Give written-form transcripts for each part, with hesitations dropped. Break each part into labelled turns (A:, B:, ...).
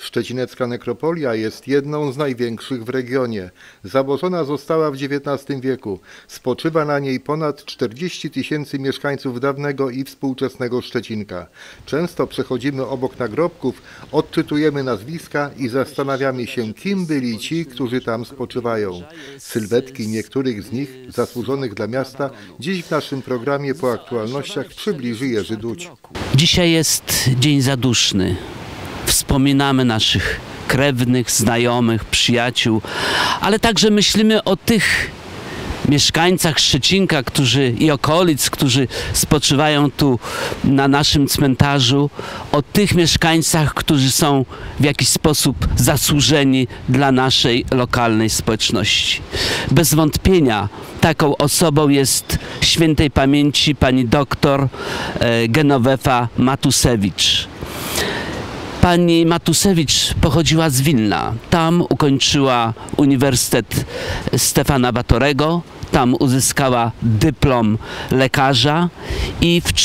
A: Szczecinecka nekropolia jest jedną z największych w regionie. Założona została w XIX wieku. Spoczywa na niej ponad 40 000 mieszkańców dawnego i współczesnego Szczecinka. Często przechodzimy obok nagrobków, odczytujemy nazwiska i zastanawiamy się, kim byli ci, którzy tam spoczywają. Sylwetki niektórych z nich, zasłużonych dla miasta, dziś w naszym programie po aktualnościach przybliży Jerzy Duć.
B: Dzisiaj jest dzień zaduszny. Wspominamy naszych krewnych, znajomych, przyjaciół, ale także myślimy o tych mieszkańcach Szczecinka i okolic, którzy spoczywają tu na naszym cmentarzu, o tych mieszkańcach, którzy są w jakiś sposób zasłużeni dla naszej lokalnej społeczności. Bez wątpienia taką osobą jest świętej pamięci pani doktor Genowefa Matusewicz. Pani Matusewicz pochodziła z Wilna. Tam ukończyła Uniwersytet Stefana Batorego, tam uzyskała dyplom lekarza i w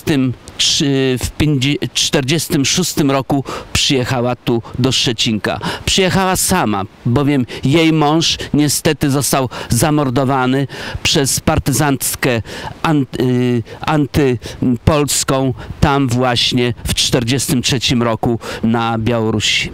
B: 1946 roku przyjechała tu do Szczecinka. Przyjechała sama, bowiem jej mąż niestety został zamordowany przez partyzantkę antypolską tam właśnie w 1943 roku na Białorusi.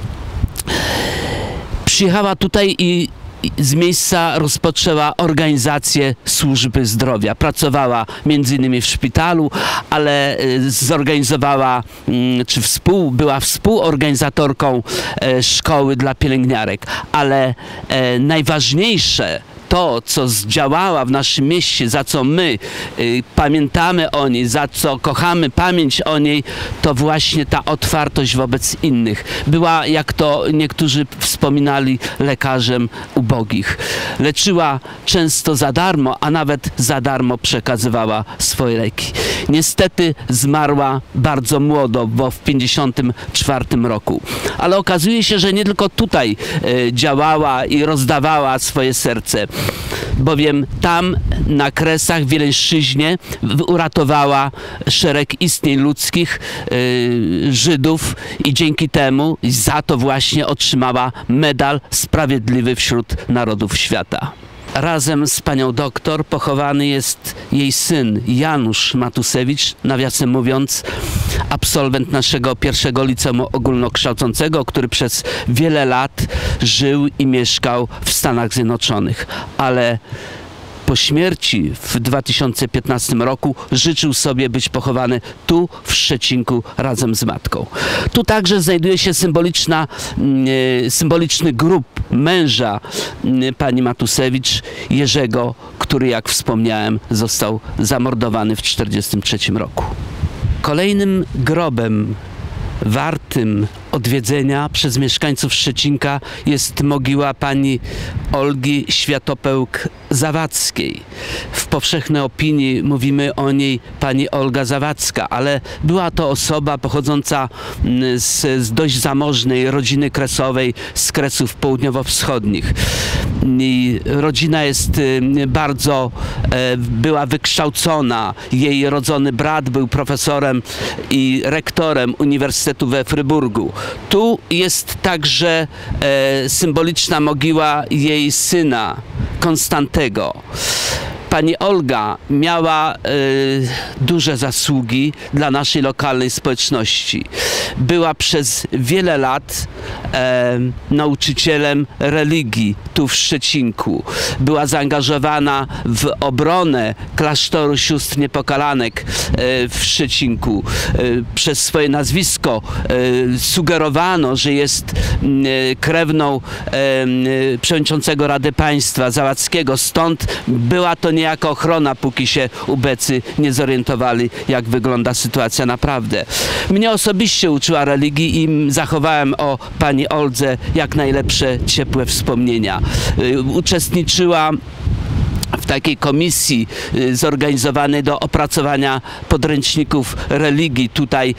B: Przyjechała tutaj i z miejsca rozpoczęła organizację służby zdrowia. Pracowała m.in. w szpitalu, ale zorganizowała, była współorganizatorką szkoły dla pielęgniarek. Ale najważniejsze, to, co zdziałała w naszym mieście, za co my pamiętamy o niej, za co kochamy pamięć o niej, to właśnie ta otwartość wobec innych. Była, jak to niektórzy wspominali, lekarzem ubogich. Leczyła często za darmo, a nawet za darmo przekazywała swoje leki. Niestety zmarła bardzo młodo, bo w 1954 roku. Ale okazuje się, że nie tylko tutaj działała i rozdawała swoje serce, bowiem tam na Kresach, w Wileńszczyźnie uratowała szereg istnień ludzkich, Żydów i dzięki temu, za to właśnie otrzymała medal Sprawiedliwy wśród Narodów Świata. Razem z panią doktor pochowany jest jej syn Janusz Matusewicz, nawiasem mówiąc absolwent naszego pierwszego liceum ogólnokształcącego, który przez wiele lat żył i mieszkał w Stanach Zjednoczonych, ale po śmierci w 2015 roku życzył sobie być pochowany tu w Szczecinku razem z matką. Tu także znajduje się symboliczny grób męża pani Matusewicz, Jerzego, który, jak wspomniałem, został zamordowany w 1943 roku. Kolejnym grobem wartym odwiedzenia przez mieszkańców Szczecinka jest mogiła pani Olgi Światopełk-Zawadzkiej. W powszechnej opinii mówimy o niej pani Olga Zawadzka, ale była to osoba pochodząca z dość zamożnej rodziny kresowej z Kresów południowo-wschodnich. Rodzina była wykształcona. Jej rodzony brat był profesorem i rektorem Uniwersytetu we Fryburgu. Tu jest także symboliczna mogiła jej syna, Konstantego. Pani Olga miała duże zasługi dla naszej lokalnej społeczności. Była przez wiele lat nauczycielem religii tu w Szczecinku. Była zaangażowana w obronę klasztoru sióstr niepokalanek w Szczecinku. Przez swoje nazwisko sugerowano, że jest krewną przewodniczącego Rady Państwa Zawadzkiego. Stąd była to niejako ochrona, póki się ubecy nie zorientowali, jak wygląda sytuacja naprawdę. Mnie osobiście uczyła religii i zachowałem o pani Oldze jak najlepsze ciepłe wspomnienia. Uczestniczyła w takiej komisji zorganizowanej do opracowania podręczników religii tutaj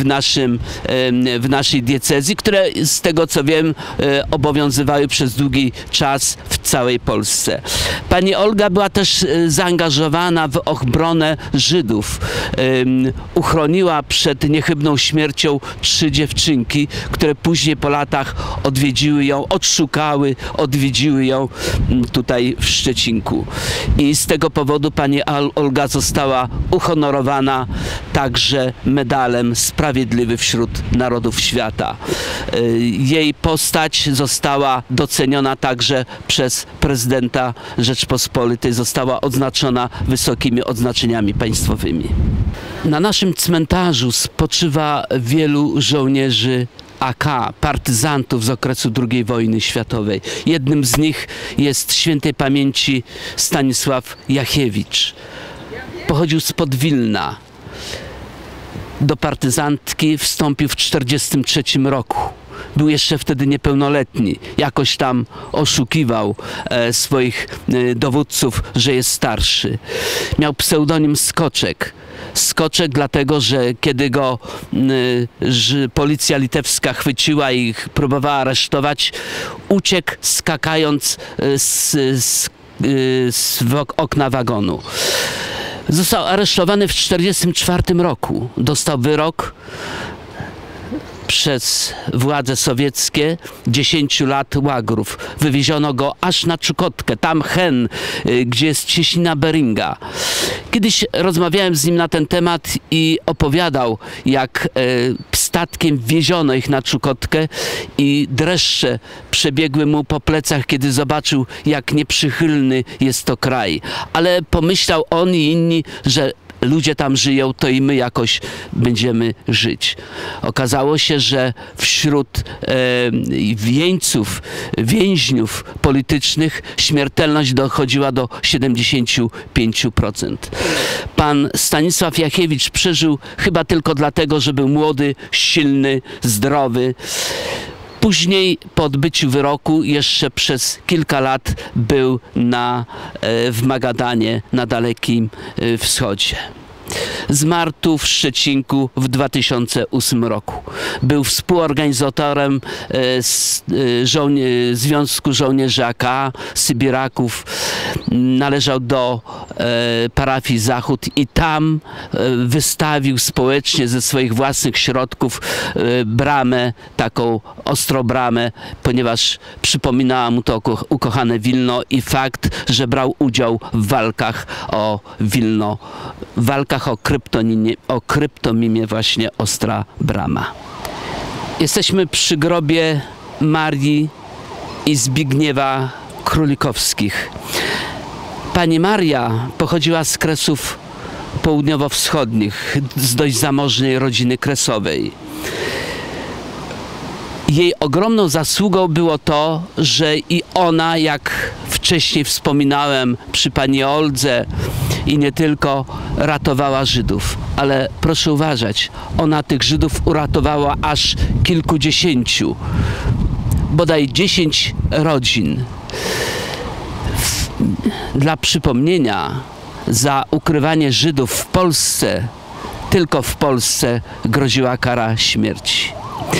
B: w naszej diecezji, które z tego co wiem obowiązywały przez długi czas w całej Polsce. Pani Olga była też zaangażowana w obronę Żydów. Uchroniła przed niechybną śmiercią 3 dziewczynki, które później po latach odwiedziły ją, odszukały, odwiedziły ją tutaj w Szczecinku. I z tego powodu pani Olga została uhonorowana także medalem Sprawiedliwy wśród Narodów Świata. Jej postać została doceniona także przez prezydenta Rzeczpospolitej, została odznaczona wysokimi odznaczeniami państwowymi. Na naszym cmentarzu spoczywa wielu żołnierzy AK, partyzantów z okresu II wojny światowej. Jednym z nich jest świętej pamięci Stanisław Jachiewicz. Pochodził spod Wilna. Do partyzantki wstąpił w 1943 roku. Był jeszcze wtedy niepełnoletni. Jakoś tam oszukiwał swoich dowódców, że jest starszy. Miał pseudonim Skoczek. Skoczek dlatego, że kiedy go policja litewska chwyciła i próbowała aresztować, uciekł skakając z okna wagonu. Został aresztowany w 1944 roku. Dostał wyrok przez władze sowieckie 10 lat łagrów. Wywieziono go aż na Czukotkę, tam Hen, gdzie jest cieśnina Beringa. Kiedyś rozmawiałem z nim na ten temat i opowiadał, jak statkiem wieziono ich na Czukotkę i dreszcze przebiegły mu po plecach, kiedy zobaczył, jak nieprzychylny jest to kraj. Ale pomyślał on i inni, że ludzie tam żyją, to i my jakoś będziemy żyć. Okazało się, że wśród więźniów politycznych śmiertelność dochodziła do 75%. Pan Stanisław Jachiewicz przeżył chyba tylko dlatego, że był młody, silny, zdrowy. Później po odbyciu wyroku jeszcze przez kilka lat był w Magadanie na Dalekim Wschodzie. Zmarł tu w Szczecinku w 2008 roku. Był współorganizatorem Związku Żołnierzy AK, Sybiraków. Należał do parafii Zachód i tam wystawił społecznie ze swoich własnych środków bramę, taką ostrobramę, ponieważ przypominała mu to ukochane Wilno i fakt, że brał udział w walkach o Wilno, walkach o kryptonimie właśnie Ostra Brama. Jesteśmy przy grobie Marii i Zbigniewa Królikowskich. Pani Maria pochodziła z Kresów południowo-wschodnich, z dość zamożnej rodziny kresowej. Jej ogromną zasługą było to, że i ona, jak wcześniej wspominałem przy pani Oldze i nie tylko, ratowała Żydów. Ale proszę uważać, ona tych Żydów uratowała aż kilkudziesięciu, bodaj 10 rodzin. Dla przypomnienia, za ukrywanie Żydów w Polsce, tylko w Polsce, groziła kara śmierci.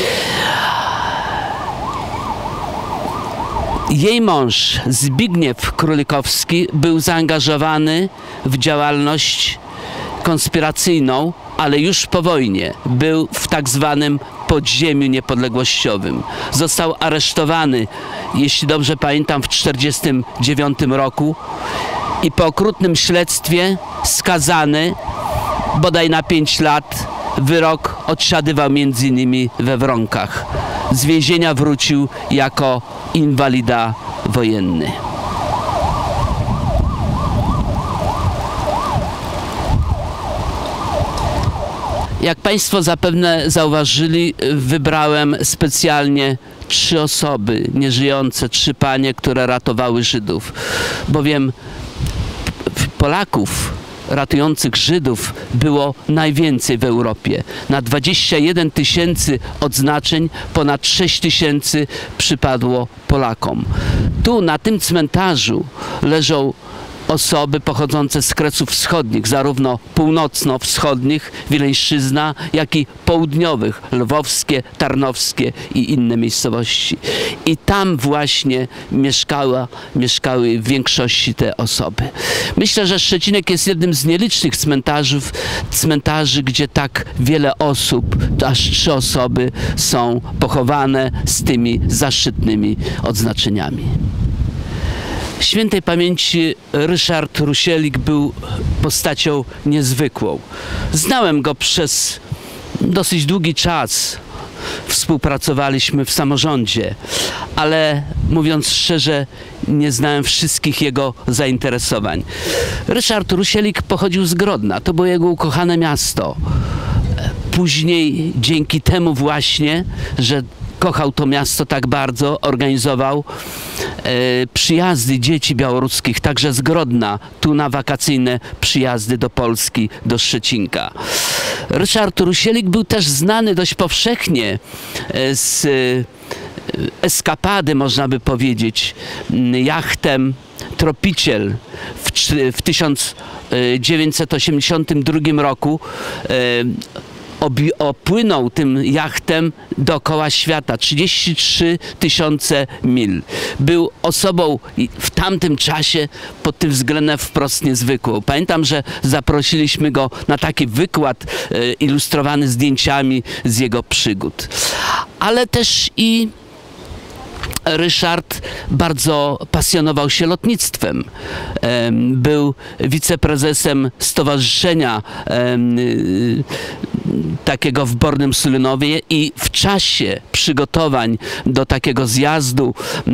B: Jej mąż Zbigniew Królikowski był zaangażowany w działalność konspiracyjną, ale już po wojnie był w tak zwanym podziemiu niepodległościowym. Został aresztowany, jeśli dobrze pamiętam, w 1949 roku i po okrutnym śledztwie skazany bodaj na 5 lat. Wyrok odsiadywał m.in. we Wronkach. Z więzienia wrócił jako inwalida wojenny. Jak Państwo zapewne zauważyli, wybrałem specjalnie 3 osoby nieżyjące, 3 panie, które ratowały Żydów, bowiem Polaków ratujących Żydów było najwięcej w Europie. Na 21 000 odznaczeń ponad 6 000 przypadło Polakom. Tu na tym cmentarzu leżą osoby pochodzące z Kresów Wschodnich, zarówno północno-wschodnich, Wileńszczyzna, jak i południowych, lwowskie, tarnowskie i inne miejscowości. I tam właśnie mieszkały w większości te osoby. Myślę, że Szczecinek jest jednym z nielicznych cmentarzy, gdzie tak wiele osób, aż 3 osoby są pochowane z tymi zaszczytnymi odznaczeniami. Świętej pamięci Ryszard Rusielik był postacią niezwykłą. Znałem go przez dosyć długi czas. Współpracowaliśmy w samorządzie, ale mówiąc szczerze, nie znałem wszystkich jego zainteresowań. Ryszard Rusielik pochodził z Grodna, to było jego ukochane miasto. Później dzięki temu właśnie, że kochał to miasto tak bardzo, organizował przyjazdy dzieci białoruskich, także z Grodna, tu na wakacyjne przyjazdy do Polski, do Szczecinka. Ryszard Rusielik był też znany dość powszechnie z eskapady, można by powiedzieć, jachtem Tropiciel w 1982 roku opłynął tym jachtem dookoła świata, 33 000 mil. Był osobą w tamtym czasie pod tym względem wprost niezwykłą. Pamiętam, że zaprosiliśmy go na taki wykład ilustrowany zdjęciami z jego przygód. Ale też i Ryszard bardzo pasjonował się lotnictwem. Był wiceprezesem stowarzyszenia takiego w Bornym Sulinowie i w czasie przygotowań do takiego zjazdu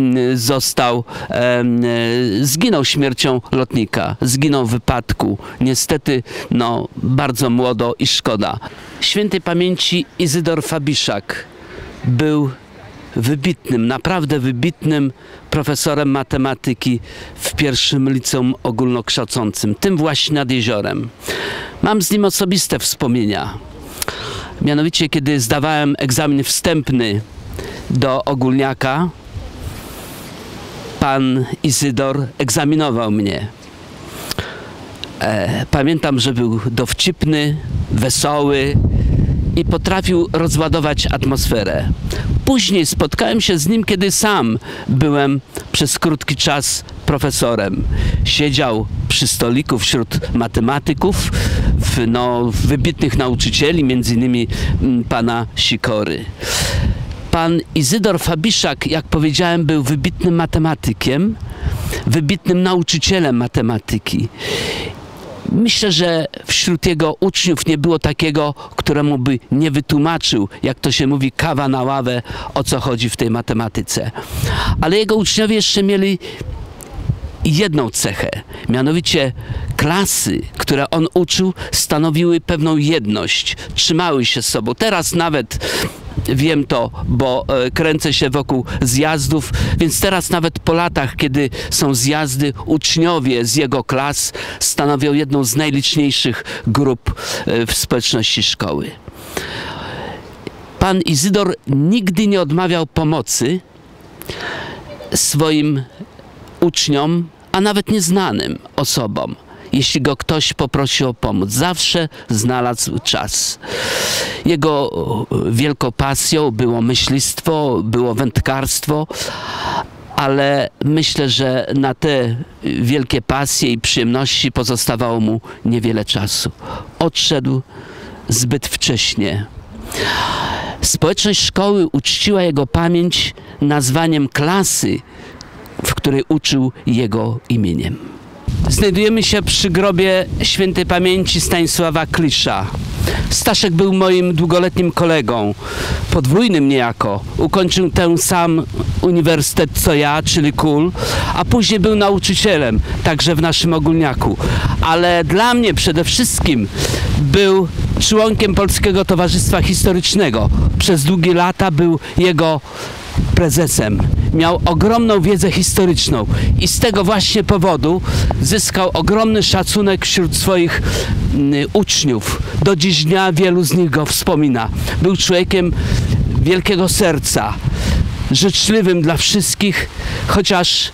B: zginął śmiercią lotnika. Zginął w wypadku. Niestety, no, bardzo młodo i szkoda. Świętej pamięci Izydor Fabiszak był wybitnym, naprawdę wybitnym profesorem matematyki w pierwszym liceum ogólnokształcącym, tym właśnie nad jeziorem. Mam z nim osobiste wspomnienia. Mianowicie, kiedy zdawałem egzamin wstępny do ogólniaka, pan Izydor egzaminował mnie. Pamiętam, że był dowcipny, wesoły i potrafił rozładować atmosferę. Później spotkałem się z nim, kiedy sam byłem przez krótki czas profesorem. Siedział przy stoliku wśród matematyków, wybitnych nauczycieli, między innymi pana Sikory. Pan Izydor Fabiszak, jak powiedziałem, był wybitnym matematykiem, wybitnym nauczycielem matematyki. Myślę, że wśród jego uczniów nie było takiego, któremu by nie wytłumaczył, jak to się mówi, kawa na ławę, o co chodzi w tej matematyce. Ale jego uczniowie jeszcze mieli jedną cechę, mianowicie klasy, które on uczył, stanowiły pewną jedność, trzymały się z sobą. Teraz nawet wiem to, bo kręcę się wokół zjazdów, więc teraz nawet po latach, kiedy są zjazdy, uczniowie z jego klas stanowią jedną z najliczniejszych grup w społeczności szkoły. Pan Izydor nigdy nie odmawiał pomocy swoim uczniom, a nawet nieznanym osobom. Jeśli go ktoś poprosił o pomoc, zawsze znalazł czas. Jego wielką pasją było myślistwo, było wędkarstwo, ale myślę, że na te wielkie pasje i przyjemności pozostawało mu niewiele czasu. Odszedł zbyt wcześnie. Społeczność szkoły uczciła jego pamięć nazwaniem klasy, w której uczył, jego imieniem. Znajdujemy się przy grobie świętej pamięci Stanisława Klisza. Staszek był moim długoletnim kolegą, podwójnym niejako. Ukończył ten sam uniwersytet co ja, czyli KUL, a później był nauczycielem, także w naszym ogólniaku. Ale dla mnie przede wszystkim był członkiem Polskiego Towarzystwa Historycznego. Przez długie lata był jego prezesem. Miał ogromną wiedzę historyczną i z tego właśnie powodu zyskał ogromny szacunek wśród swoich uczniów. Do dziś dnia wielu z nich go wspomina. Był człowiekiem wielkiego serca, życzliwym dla wszystkich, chociaż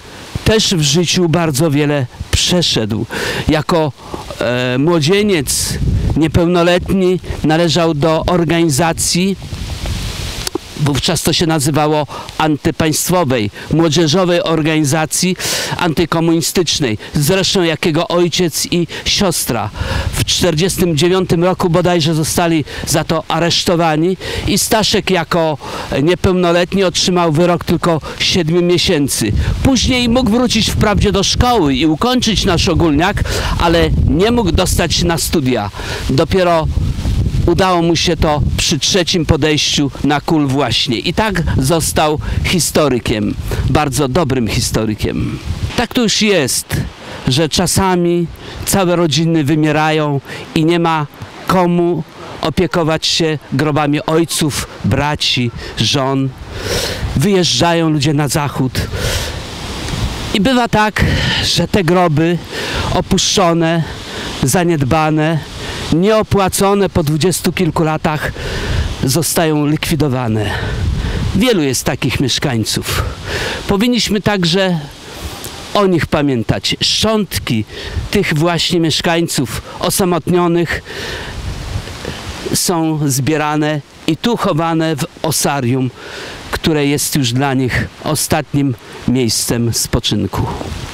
B: też w życiu bardzo wiele przeszedł. Jako młodzieniec niepełnoletni należał do organizacji, wówczas to się nazywało antypaństwowej, młodzieżowej organizacji antykomunistycznej, zresztą jak jego ojciec i siostra. W 1949 roku bodajże zostali za to aresztowani i Staszek jako niepełnoletni otrzymał wyrok tylko 7 miesięcy. Później mógł wrócić wprawdzie do szkoły i ukończyć nasz ogólniak, ale nie mógł dostać się na studia. Dopiero udało mu się to przy 3. podejściu na KUL właśnie. I tak został historykiem, bardzo dobrym historykiem. Tak to już jest, że czasami całe rodziny wymierają i nie ma komu opiekować się grobami ojców, braci, żon. Wyjeżdżają ludzie na zachód. I bywa tak, że te groby opuszczone, zaniedbane, nieopłacone po 20 kilku latach zostają likwidowane. Wielu jest takich mieszkańców. Powinniśmy także o nich pamiętać. Szczątki tych właśnie mieszkańców osamotnionych są zbierane i tu chowane w osarium, które jest już dla nich ostatnim miejscem spoczynku.